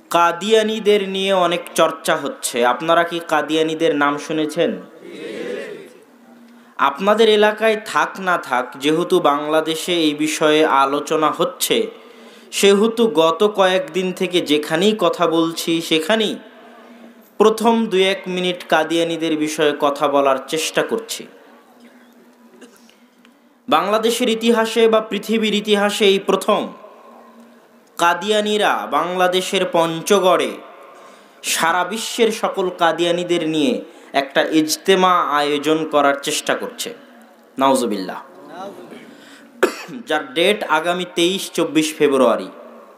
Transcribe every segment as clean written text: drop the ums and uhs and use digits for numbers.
কাদিয়ানীদের নিয়ে অনেক চর্চা হচ্ছে। আপনারা কি কাদিয়ানীদের নাম শুনেছেন? আপনাদের এলাকায় থাক না থাক, যেহেতু বাংলাদেশে এই বিষয়ে আলোচনা হচ্ছে, সেহেতু গত কয়েকদিন থেকে যেখানেই কথা বলছি সেখানেই প্রথম 2-1 মিনিট কাদিয়ানীদের বিষয়ে কথা বলার চেষ্টা করছি। বাংলাদেশের ইতিহাসে বা পৃথিবীর ইতিহাসে এই প্রথম কাদিয়ানীরা বাংলাদেশের পঞ্চগড়ে সারা বিশ্বের সকল কাদিয়ানীদের নিয়ে একটা ইজতেমা আয়োজন করার চেষ্টা করছে। নাউজুবিল্লাহ। যার ডেট আগামী 23-24 ফেব্রুয়ারি।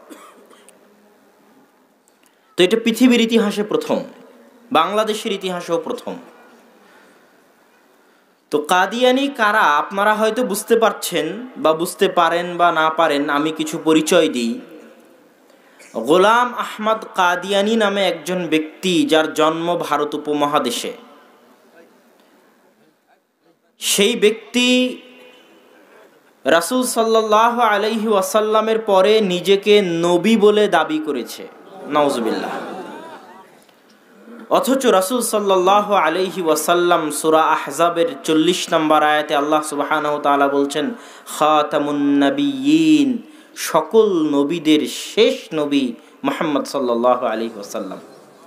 তো এটা পৃথিবীর ইতিহাসে প্রথম, বাংলাদেশের ইতিহাসেও প্রথম। তো কাদিয়ানী কারা আপনারা হয়তো বুঝতে পারছেন, বা বুঝতে পারেন বা না পারেন, আমি কিছু পরিচয় দিই। গোলাম আহমদ কাদিয়ানী নামে একজন ব্যক্তি, যার জন্ম ভারত উপমহাদেশে। সেই ব্যক্তি রাসূল সাল্লাল্লাহু আলাইহি ওয়াসাল্লামের পরে নিজেকে নবী বলে দাবি করেছে। নাউজুবিল্লাহ। অথচ রাসূল সাল্লাল্লাহু আলাইহি ওয়াসাল্লাম সূরা আহজাবের 40 নম্বর আয়াতে আল্লাহ সুবহানাহু ওয়া তাআলা বলছেন, খাতামুন নাবিয়্যিন, সকল নবীদের শেষ নবী মুহাম্মদ সাল্লাল্লাহু আলাইহি ওয়াসাল্লাম।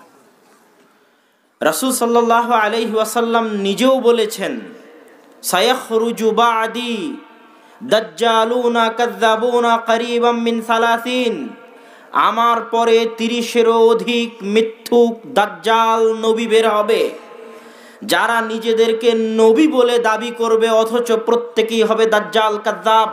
রাসূল সাল্লাল্লাহু আলাইহি ওয়াসাল্লাম নিজেও বলেছেন, সায়াখরুজু বা'দি দাজ্জালুনা কাযযাবুনা করিবাম মিন 30, আমার পরে 30-এরও অধিক মিথ্যুক দাজ্জাল নবী বের হবে, যারা নিজেদেরকে নবী বলে দাবি করবে অথচ প্রত্যেকেই হবে দাজ্জাল কাযযাব।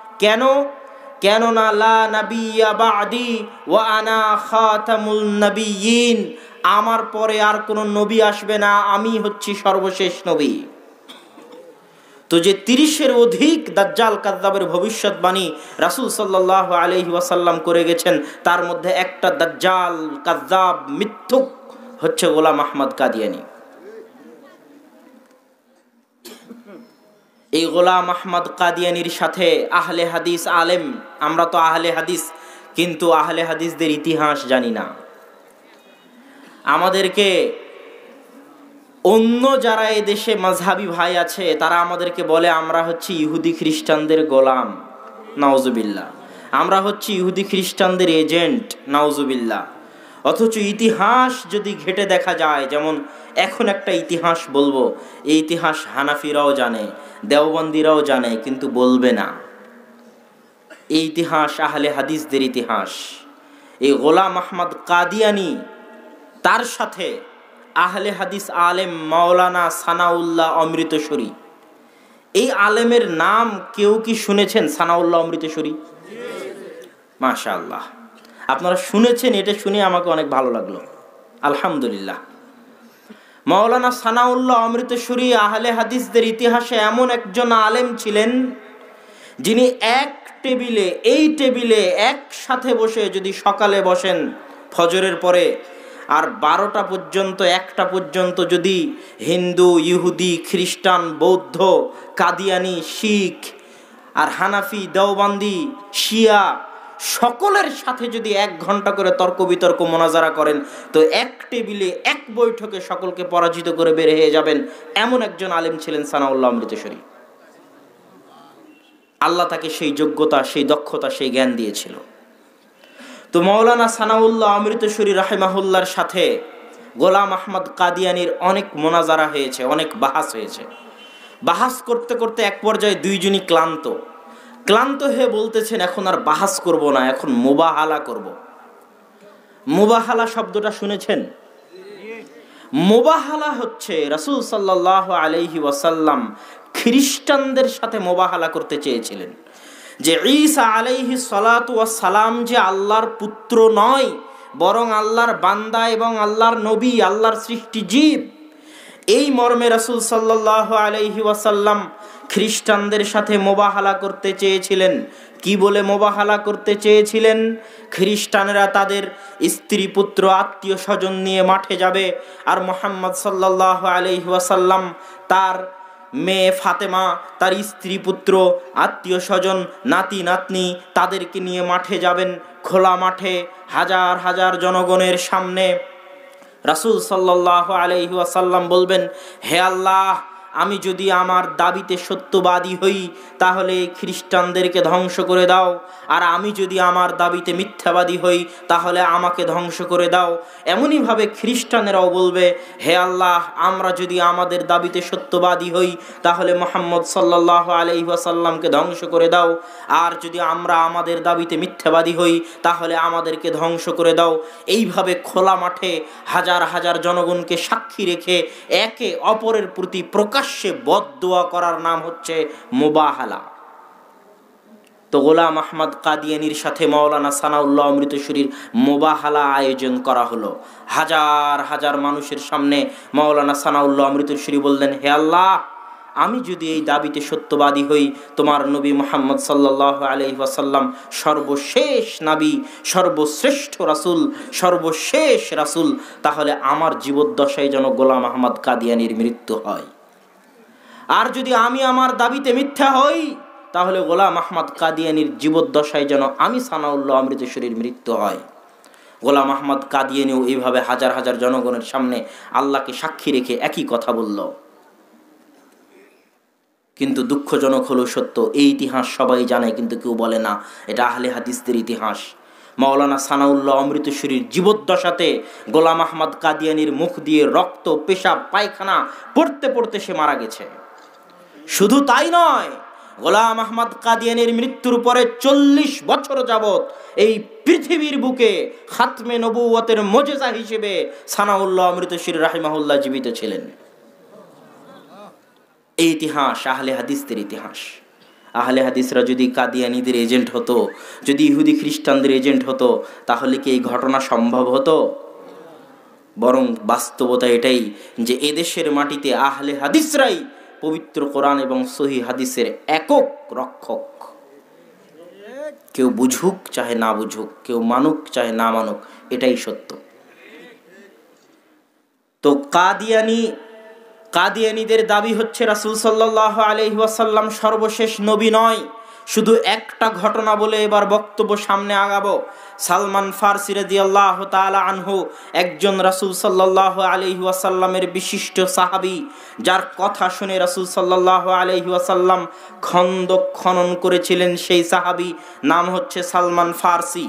কেননা লা নাবিয়্যা বা'দি ওয়া আনা খাতামুল নাবিয়্যিন, আমার পরে আর কোনো নবী আসবে না, আমি হচ্ছি সর্বশেষ নবী। তো যে 30-এর অধিক দাজ্জাল কাযযাবের ভবিষ্যৎবাণী রাসূল সাল্লাল্লাহু আলাইহি ওয়াসাল্লাম করে গেছেন, তার মধ্যে একটা দাজ্জাল কাযযাব মিথ্যুক হচ্ছে গোলাম আহমদ কাদিয়ানী। এই গোলাম আহমদ কাদিয়ানীর সাথে আহলে হাদিস আলেম, আমরা তো আহলে হাদিস, কিন্তু আহলে হাদিসদের ইতিহাস জানি না। আমাদেরকে অন্য যারা এই দেশে মাযহাবী ভাই আছে তারা আমাদেরকে বলে আমরা হচ্ছি ইহুদি খ্রিস্টানদের গোলাম। নাউজুবিল্লাহ। আমরা হচ্ছি ইহুদি খ্রিস্টানদের এজেন্ট। নাউজুবিল্লাহ। অথচ ইতিহাস যদি ঘেটে দেখা যায়, যেমন এখন একটা ইতিহাস বলবো, এই ইতিহাস হানাফিরাও জানে, দেওবন্দিরাও জানে, কিন্তু বলবে না। এই ইতিহাস আহলে হাদিসদের ইতিহাস। এই গোলাম আহমদ কাদিয়ানী, তার সাথে আহলে হাদিস আলেম মাওলানা সানাউল্লাহ অমৃতসরী। এই আলেমের নাম কেউ কি শুনেছেন? সানাউল্লাহ অমৃতসরী, মাশাআল্লাহ, আপনারা শুনেছেন, এটা শুনে আমাকে অনেক ভালো লাগলো, আলহামদুলিল্লাহ। মাওলানা সানাউল্লাহ অমৃতসরী আহলে হাদিসদের ইতিহাসে এমন একজন আলেম ছিলেন, যিনি এই টেবিলে একসাথে বসে যদি সকালে বসেন ফজরের পরে, আর 12টা পর্যন্ত 1টা পর্যন্ত যদি হিন্দু, ইহুদি, খ্রিস্টান, বৌদ্ধ, কাদিয়ানি, শিখ আর হানাফি, দেওবন্দি, শিয়া সকলের সাথে যদি 1 ঘন্টা করে তর্ক বিতর্ক মোনাজারা করেন, তো এক টেবিলে এক বৈঠকে সকলকে পরাজিত করে বের হয়ে যাবেন। এমন একজন আলেম ছিলেন সানাউল্লাহ অমৃতসরী। আল্লাহ তাকে সেই যোগ্যতা, সেই দক্ষতা, সেই জ্ঞান দিয়েছিল। তো মাওলানা সানাউল্লাহ অমৃতসরী রাহিমাহুল্লাহর সাথে গোলাম আহমদ কাদিয়ানীর অনেক মোনাজারা হয়েছে, অনেক বাহাস হয়েছে। বাহাস করতে করতে এক পর্যায়ে দুইজনই ক্লান্ত হয়ে বলতেছেন, এখন আর বাহাস করব না, এখন মুবাহালা করব। মুবাহালা শব্দটা শুনেছেন? মুবাহালা হচ্ছে রাসূল সাল্লাল্লাহু আলাইহি ওয়াসাল্লাম খ্রিস্টানদের সাথে মুবাহালা করতে চেয়েছিলেন যে ঈসা আলাইহিস সালাতু ওয়াস সালাম যে আল্লাহর পুত্র নয়, বরং আল্লাহর বান্দা এবং আল্লাহর নবী, আল্লাহর সৃষ্টি জীব। এই মর্মে রাসূল সাল্লাল্লাহু আলাইহি ওয়াসাল্লাম খ্রিস্টানদের সাথে মুবাহালা করতে চেয়েছিলেন। কি বলে মুবাহালা করতে চেয়েছিলেন? খ্রিস্টানরা তাদের স্ত্রী, পুত্র, আত্মীয় স্বজন নিয়ে মাঠে যাবে, আর মুহাম্মদ সাল্লাল্লাহু আলাইহি ওয়াসাল্লাম তার মেয়ে ফাতেমা, তার স্ত্রী, পুত্র, আত্মীয় স্বজন, নাতি নাতনি তাদেরকে নিয়ে মাঠে যাবেন। খোলা মাঠে হাজার হাজার জনগণের সামনে রাসূল সাল্লাল্লাহু আলাইহি ওয়াসাল্লাম বলবেন, হে আল্লাহ, আমি যদি আমার দাবিতে সত্যবাদী হই তাহলে খ্রিস্টানদেরকে ধ্বংস করে দাও, আর আমি যদি আমার দাবিতে মিথ্যাবাদী হই তাহলে আমাকে ধ্বংস করে দাও। এমনইভাবে খ্রিস্টানেরাও বলবে, হে আল্লাহ, আমরা যদি আমাদের দাবিতে সত্যবাদী হই তাহলে মুহাম্মদ সাল্লাল্লাহু আলাইহি ওয়াসাল্লামকে ধ্বংস করে দাও, আর যদি আমরা আমাদের দাবিতে মিথ্যাবাদী হই তাহলে আমাদেরকে ধ্বংস করে দাও। এইভাবে খোলা মাঠে হাজার হাজার জনগণকে সাক্ষী রেখে একে অপরের প্রতি প্রকাশ্যে বদদোয়া করার নাম হচ্ছে মুবাহালা। তো গোলাম আহমদ কাদিয়ানীর সাথে মাওলানা সানাউল্লাহ অমৃতসরীর মুবাহালা আয়োজন করা হলো। হাজার হাজার মানুষের সামনে মাওলানা সানাউল্লাহ অমৃতসরী বললেন, হে আল্লাহ, আমি যদি এই দাবিতে সত্যবাদী হই তোমার নবী মুহাম্মদ সাল্লাল্লাহু আলাইহি ওয়াসাল্লাম সর্বশেষ নবী, সর্বশ্রেষ্ঠ রাসূল, সর্বশেষ রাসূল, তাহলে আমার জীবদ্দশায় যেন গোলাম আহমদ কাদিয়ানীর মৃত্যু হয়। আর যদি আমি আমার দাবিতে মিথ্যা হই তাহলে গোলাম আহমদ কাদিয়ানীর জীবদ্দশায় যেন আমি সানাউল্লাহ অমৃতসরীর মৃত্যু হয়। গোলাম আহমদ কাদিয়ানীও এইভাবে হাজার হাজার জনগণের সামনে আল্লাহকে সাক্ষী রেখে একই কথা বলল। কিন্তু দুঃখজনক হলো সত্য, এই ইতিহাস সবাই জানে কিন্তু কেউ বলে না। এটা আহলে হাদিসদের ইতিহাস। মাওলানা সানাউল্লাহ অমৃতসরীর জীবদ্দশাতে গোলাম আহমদ কাদিয়ানীর মুখ দিয়ে রক্ত, পেশাব, পায়খানা পড়তে পড়তে সে মারা গেছে। শুধু তাই নয়, গোলাম আহমদ কাদিয়ানীর মৃত্যুর পরে 40 বছর যাবত এই পৃথিবীর বুকে খাতমে নবুয়তের মুজিজা হিসেবে সানাউল্লাহ অমৃতসরী রাহিমাহুল্লাহ জীবিত ছিলেন। এই ইতিহাস আহলে হাদিসদের ইতিহাস। আহলে হাদিসরা যদি কাদিয়ানীদের এজেন্ট হতো, যদি ইহুদি খ্রিস্টানদের এজেন্ট হতো, তাহলে কি এই ঘটনা সম্ভব হতো? বরং বাস্তবতা এটাই যে এদেশের মাটিতে আহলে হাদিসরাই পবিত্র কোরআন এবং সহিহ হাদিসের একক রক্ষক। কেউ বুঝুক চাহে না বুঝুক, কেউ মানুক চাহে না মানুক, এটাই সত্য। তো কাদিয়ানীদের দাবি হচ্ছে রাসূল সাল্লাল্লাহু আলাইহি ওয়াসাল্লাম সর্বশেষ নবী নয়। শুধু একটা ঘটনা বলে এবার বক্তব্য সামনে আগাবো। সালমান ফারসি রাদিয়াল্লাহু তাআলা আনহু একজন রাসূল সাল্লাল্লাহু আলাইহি ওয়াসাল্লামের বিশিষ্ট সাহাবী, যার কথা শুনে রাসূল সাল্লাল্লাহু আলাইহি ওয়াসাল্লাম খন্দক খনন করেছিলেন। সেই সাহাবী নাম হচ্ছে সালমান ফারসি।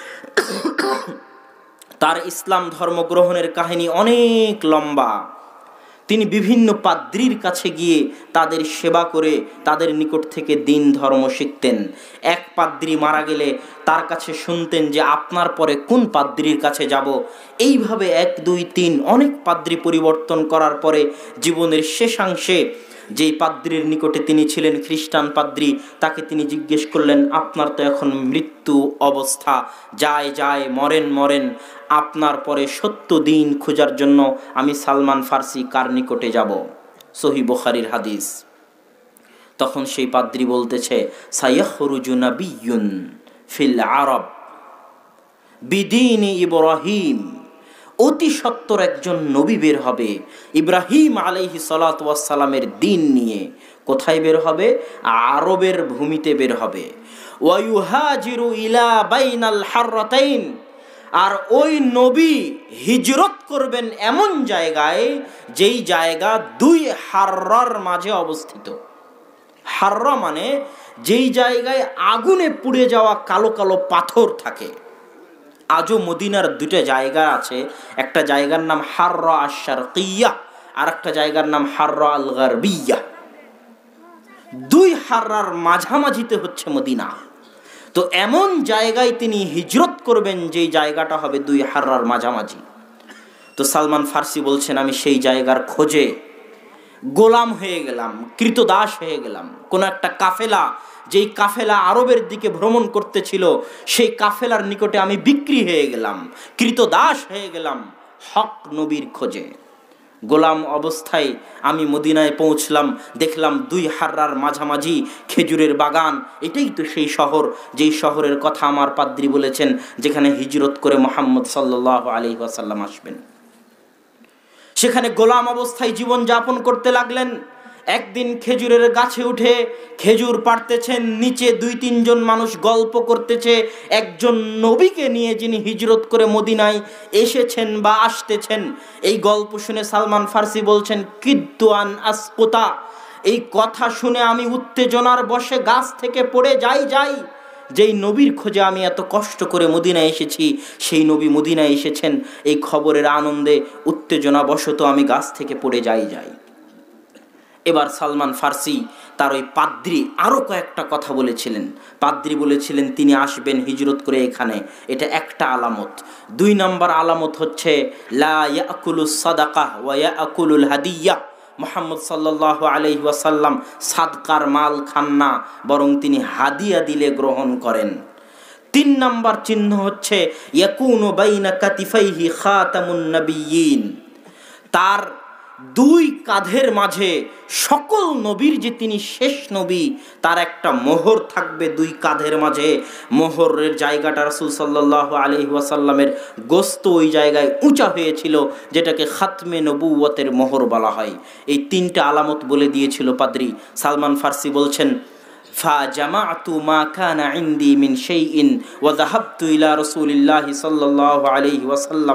তার ইসলাম ধর্ম গ্রহণের কাহিনী অনেক লম্বা। তিনি বিভিন্ন পাদ্রীর কাছে গিয়ে তাদের সেবা করে তাদের নিকট থেকে দিন ধর্ম শিখতেন। এক পাদ্রী মারা গেলে তার কাছে শুনতেন যে আপনার পরে কোন পাদ্রীর কাছে যাব। এইভাবে 1, 2, 3 অনেক পাদ্রী পরিবর্তন করার পরে জীবনের শেষাংশে যেই পাদ্রীর নিকটে তিনি ছিলেন, খ্রিস্টান পাদ্রী, তাকে তিনি জিজ্ঞেস করলেন, আপনার তো এখন মৃত্যু অবস্থা, যায় মরেন, আপনার পরে সত্য দিন খোঁজার জন্য আমি সালমান ফারসি কার নিকটে যাব? সহিহ বুখারীর হাদিস। তখন সেই পাদ্রী বলতেছে, সায়াখরুজু নাবিয়্যুন ফিল আরব বিদীনি ইব্রাহিম, অতি সত্বর একজন নবী বের হবে ইব্রাহিম আলাইহিস সালাতু ওয়াস সালামের দিন নিয়ে। কোথায় বের হবে? আরবের ভূমিতে বের হবে। ওয়া ইউহাজিরু ইলা বাইনাল হাররাতাইন, আর ওই নবী হিজরত করবেন এমন জায়গায় যেই জায়গা 2 হাররার মাঝে অবস্থিত। হাররা মানে যেই জায়গায় আগুনে পুড়ে যাওয়া কালো কালো পাথর থাকে। আজও মদিনার 2টা জায়গা আছে, একটা জায়গার নাম হাররা আশ-শারকিয়্যা, আর একটা জায়গার নাম হাররা আল-গারবিয়্যা। 2 হাররার মাঝামাঝিতে হচ্ছে মদিনা। তো এমন জায়গায় তিনি হিজরত করবেন যেই জায়গাটা হবে 2 হাররার মাঝামাঝি। তো সালমান ফারসি বলছেন, আমি সেই জায়গার খোঁজে গোলাম হয়ে গেলাম, কৃতদাস হয়ে গেলাম। কোন একটা কাফেলা, যেই কাফেলা আরবের দিকে ভ্রমণ করতেছিল, সেই কাফেলার নিকটে আমি বিক্রি হয়ে গেলাম, কৃতদাস হয়ে গেলাম হক নবীর খোঁজে। গোলাম অবস্থায় আমি মদিনায় পৌঁছলাম, দেখলাম 2 হাররার মাঝামাঝি খেজুরের বাগান। এটাই তো সেই শহর, যেই শহরের কথা আমার পাদ্রী বলেছেন, যেখানে হিজরত করে মুহাম্মদ সাল্লাল্লাহু আলাইহি ওয়াসাল্লাম আসবেন। সেখানে গোলাম অবস্থায় জীবন যাপন করতে লাগলেন। একদিন খেজুরের গাছে উঠে খেজুর পাড়তেছেন, নিচে 2-3 জন মানুষ গল্প করতেছে একজন নবীকে নিয়ে যিনি হিজরত করে মদিনায় এসেছেন বা আসতেছেন। এই গল্প শুনে সালমান ফার্সি বলছেন কিদ্দুয়ান আসকুতা, এই কথা শুনে আমি উত্তেজনার বশে গাছ থেকে পড়ে যাই। যেই নবীর খোঁজে আমি এত কষ্ট করে মদিনায় এসেছি, সেই নবী মদিনায় এসেছেন, এই খবরের আনন্দে উত্তেজনা বশত আমি গাছ থেকে পড়ে যাই। এবার সালমান ফার্সি তার ওই পাদ্রী আরও কয়েকটা কথা বলেছিলেন। পাদ্রী বলেছিলেন তিনি আসবেন হিজরত করে এখানে, এটা একটা আলামত। 2 নম্বর আলামত হচ্ছে লা ইয়াকুলুস সাদাকাহ ওয়া ইয়াকুলুল হাদিয়া, মুহাম্মদ সাল্লাল্লাহু আলাইহি ওয়াসাল্লাম সাদকার মাল খান না, বরং তিনি হাদিয়া দিলে গ্রহণ করেন। 3 নম্বর চিহ্ন হচ্ছে ইয়াকুনু বাইনা কাতিফাইহি খাতামুন নবিয়্যিন, তার 2 কাঁধের মাঝে সকল নবীর যে তিনি শেষ নবী তার একটা মোহর থাকবে 2 কাঁধের মাঝে। মোহরের জায়গাটা রাসূল সাল্লাল্লাহু আলাইহি ওয়াসাল্লামের গোস্ত ওই জায়গায় উঁচা হয়েছিল, যেটাকে খাতমে নবুয়তের মোহর বলা হয়। এই 3টা আলামত বলে দিয়েছিল পাদ্রী। সালমান ফার্সি বলছেন ফাজামাতু মা কানা ইনদি মিন শাইইন ওয়া যাহাবতু ইলা রাসূলিল্লাহি সাল্লাল্লাহু আলাইহি ওয়াসাল্লাম,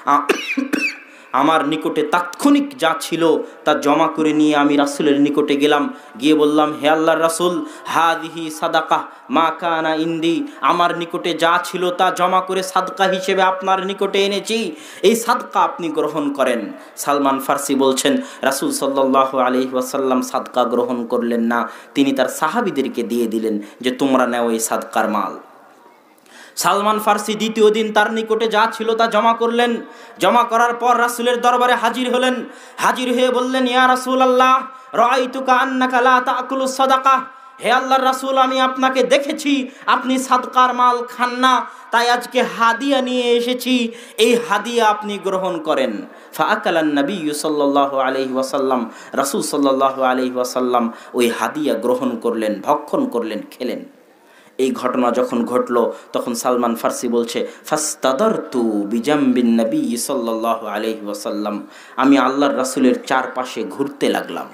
আমার নিকটে তাৎক্ষণিক যা ছিল তা জমা করে নিয়ে আমি রাসূলের নিকটে গেলাম, গিয়ে বললাম হে আল্লাহর রাসূল হাদিহি সাদাকা মা কানা ইনদি, আমার নিকটে যা ছিল তা জমা করে সাদকা হিসেবে আপনার নিকটে এনেছি, এই সাদকা আপনি গ্রহণ করেন। সালমান ফার্সি বলছেন রাসূল সাল্লাল্লাহু আলাইহি ওয়াসাল্লাম সাদকা গ্রহণ করলেন না, তিনি তার সাহাবীদেরকে দিয়ে দিলেন যে তোমরা নাও এই সাদকার মাল। সালমান ফার্সি 2য় দিন তার নিকটে যা ছিল তা জমা করলেন। জমা করার পর রাসূলের দরবারে হাজির হলেন। হাজির হয়ে বললেন ইয়া রাসূলুল্লাহ রাআইতুকা আন্নাকা লা তাকুলুস সাদাকা, হে আল্লাহর রাসূল আমি আপনাকে দেখেছি আপনি সাদকার মাল খান না, তাই আজকে হাদিয়া নিয়ে এসেছি, এই হাদিয়া আপনি গ্রহণ করেন। ফাআকালান নবী সাল্লাল্লাহু আলাইহি ওয়াসাল্লাম, রাসূল সাল্লাল্লাহু আলাইহি ওয়াসাল্লাম ওই হাদিয়া গ্রহণ করলেন, ভক্ষণ করলেন, খেলেন। এই ঘটনা যখন ঘটলো তখন সালমান ফার্সি বলছে ফাস্তাদারতু বিজামবিন নবী সাল্লাল্লাহু আলাইহি ওয়াসাল্লাম, আমি আল্লাহর রাসূলের চারপাশে ঘুরতে লাগলাম।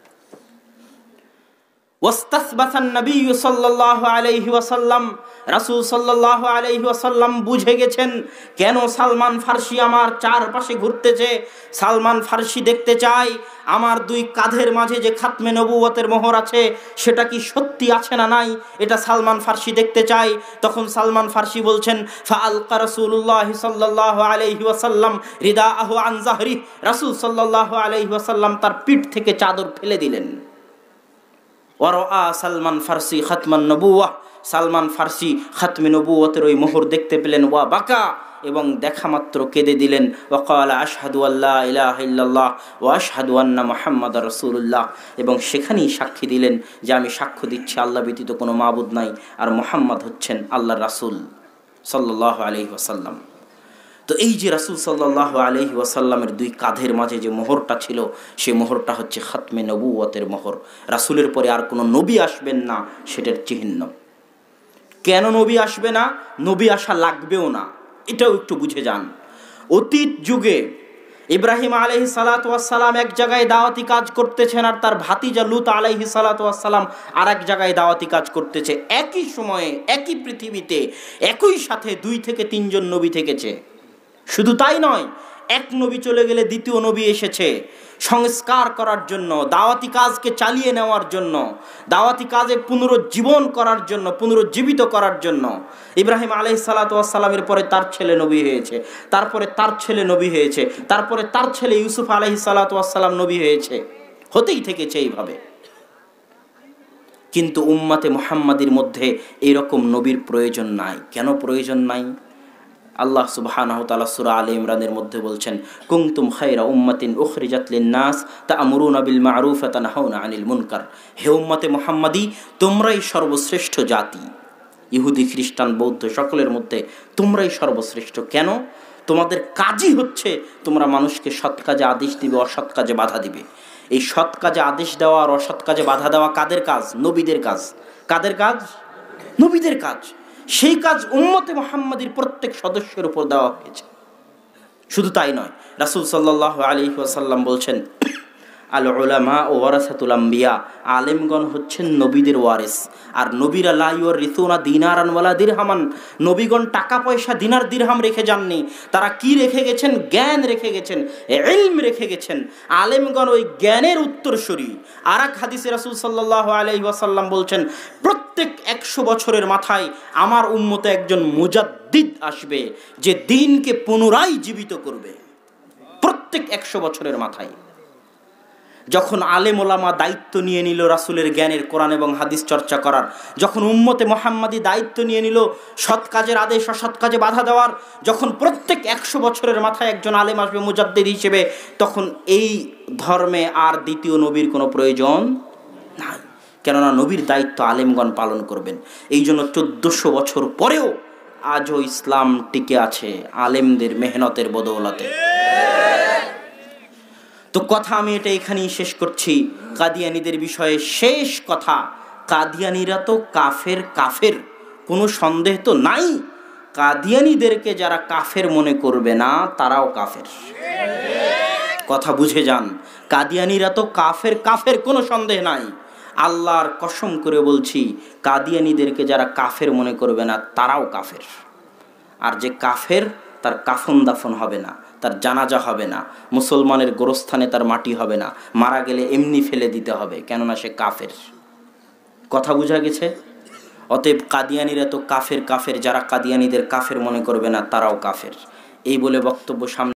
ওয়াস্তাসবাসান নবী সাল্লাল্লাহু আলাইহি ওয়াসাল্লাম, রাসূল সাল্লাল্লাহু আলাইহি ওয়াসাল্লাম বুঝে গেছেন কেন সালমান ফার্সি আমার চারপাশে ঘুরতেছে। সালমান ফার্সি দেখতে চায় আমার 2 কাঁধের মাঝে যে খাতমে নবুয়তের মোহর আছে সেটা কি সত্যি আছে না নাই, এটা সালমান ফার্সি দেখতে চায়। তখন সালমান ফার্সি বলছেন ফাআলকা রাসূলুল্লাহ সাল্লাল্লাহু আলাইহি ওয়াসাল্লাম রিদাআহু আন যাহরি, রাসূল সাল্লাল্লাহু আলাইহি ওয়াসাল্লাম তার পিঠ থেকে চাদর ফেলে দিলেন। ওয়ারআ সালমান ফার্সি খাতমান নবুওয়াহ, সালমান ফার্সি খাতমে নবুয়তের ওই মোহর দেখতে পেলেন, ওয়া বাকা, এবং দেখা মাত্র কেঁদে দিলেন। ওয়াকালা আশহাদু আল্লা ইলাহা ইল্লাল্লাহ ওয়া আশহাদু আন্না মুহাম্মাদার রাসূলুল্লাহ, এবং সেখানেই সাক্ষী দিলেন যে আমি সাক্ষ্য দিচ্ছি আল্লাহ ব্যতীত কোনো মাবুদ নাই আর মুহাম্মদ হচ্ছেন আল্লাহর রাসূল সাল্লাল্লাহু আলাইহি ওয়াসাল্লাম। তো এই যে রাসূল সাল্লাল্লাহু আলাইহি ওয়াসাল্লামের 2 কাঁধের মাঝে যে মোহরটা ছিল সেই মোহরটা হচ্ছে খাতমে নবুয়তের মোহর। রাসূলের পরে আর কোনো নবী আসবেন না সেটার চিহ্ন। কেন নবী আসবে না, নবী আসা লাগবেও না, এটাও একটু বুঝে যান। অতীত যুগে ইব্রাহিম আলাইহিস সালাতু ওয়াস সালাম এক জায়গায় দাওয়াতি কাজ করতেছেন আর তার ভাতিজা লূত আলাইহিস সালাতু ওয়াস সালাম আরেক জায়গায় দাওয়াতি কাজ করতেছে। একই সময়ে একই পৃথিবীতে একই সাথে 2 থেকে 3 জন নবী থেকেছে। শুধু তাই নয়, এক নবী চলে গেলে 2য় নবী এসেছে সংস্কার করার জন্য, দাওয়াতি কাজকে চালিয়ে নেওয়ার জন্য, দাওয়াতি কাজে পুনরুজ্জীবন করার জন্য, পুনরুজ্জীবিত করার জন্য। ইব্রাহিম আলাইহিস সালাতু ওয়াস সালামের পরে তার ছেলে নবী হয়েছে, তারপরে তার ছেলে নবী হয়েছে, তারপরে তার ছেলে ইউসুফ আলাইহিস সালাতু ওয়াস সালাম নবী হয়েছে, হতেই থেকেছে এইভাবে। কিন্তু উম্মতে মুহাম্মাদির মধ্যে এরকম নবীর প্রয়োজন নাই। কেন প্রয়োজন নাই? আল্লাহ সুবহানাহু ওয়া তাআলা সূরা আলে ইমরানের মধ্যে বলছেন কুনতুম খায়রা উম্মাতিন উখরিজাত লিন-নাস তা'মুরুনা বিল মা'রুফ ওয়া তানহাউনা আনিল মুনকার, হে উম্মতে মুহাম্মাদি তোমরাই সর্বশ্রেষ্ঠ জাতি। ইহুদি খ্রিস্টান বৌদ্ধ সকলের মধ্যে তোমরাই সর্বশ্রেষ্ঠ। কেন? তোমাদের কাজই হচ্ছে তোমরা মানুষকে সৎ কাজে আদেশ দিবে, অসৎ কাজে বাধা দিবে। এই সৎ কাজে আদেশ দেওয়া আর অসৎ কাজে বাধা দেওয়া কাদের কাজ? নবীদের কাজ। কাদের কাজ? নবীদের কাজ। সেই কাজ উম্মতে মুহাম্মাদির প্রত্যেক সদস্যের উপর দেওয়া হয়েছে। শুধু তাই নয়, রাসূল সাল্লাল্লাহু আলাইহি ওয়াসাল্লাম বলছেন আল উলামা ওয়ারাসাতুল আম্বিয়া, আলেমগণ হচ্ছেন নবীদের ওয়ারিস। আর নবীরা লা ইউরিসুনা দিনারান ওয়ালা দিরহামান, নবীগণ টাকা পয়সা দিনার দিরহাম রেখে যাননি। তারা কি রেখে গেছেন? জ্ঞান রেখে গেছেন, ইলম রেখে গেছেন। আলেমগণ ওই জ্ঞানের উত্তরসূরি। আর এক হাদিসে রাসূল সাল্লাল্লাহু আলাইহি ওয়াসাল্লাম বলছেন, প্রত্যেক 100 বছরের মাথায় আমার উম্মতে একজন মুজাদ্দিদ আসবে, যে দ্বীনকে পুনরায় জীবিত করবে। প্রত্যেক 100 বছরের মাথায়। যখন আলেম ওলামা দায়িত্ব নিয়ে নিল রাসূলের জ্ঞানের, কোরআন এবং হাদিস চর্চা করার, যখন উম্মতে মুহাম্মাদি দায়িত্ব নিয়ে নিল সৎ কাজের আদেশ অসৎ কাজে বাধা দেওয়ার, যখন প্রত্যেক 100 বছরের মাথায় একজন আলেম আসবে মুজাদ্দিদ হিসেবে, তখন এই ধর্মে আর দ্বিতীয় নবীর কোনো প্রয়োজন নাই। কেননা নবীর দায়িত্ব আলেমগণ পালন করবেন। এই জন্য 1400 বছর পরেও আজও ইসলাম টিকে আছে আলেমদের মেহনতের বদৌলতে। তো কথা আমি এটা এখানেই শেষ করছি। কাদিয়ানীদের বিষয়ে শেষ কথা, কাদিয়ানীরা তো কাফের, কাফের কোনো সন্দেহ তো নাই। কাদিয়ানীদেরকে যারা কাফের মনে করবে না তারাও কাফের। কথা বুঝে যান, কাদিয়ানীরা তো কাফের, কাফের কোনো সন্দেহ নাই। আল্লাহর কসম করে বলছি, কাদিয়ানীদেরকে যারা কাফের মনে করবে না তারাও কাফের। আর যে কাফের তার কাফন দাফন হবে না, তার জানাজা হবে না, মুসলমানের গোরস্থানে তার মাটি হবে না, মারা গেলে এমনি ফেলে দিতে হবে, কেননা সে কাফের। কথা বোঝা গেছে? অতএব কাদিয়ানীরা তো কাফের, কাফের যারা কাদিয়ানীদের কাফের মনে করবে না তারাও কাফের। এই বলে বক্তব্য সামনে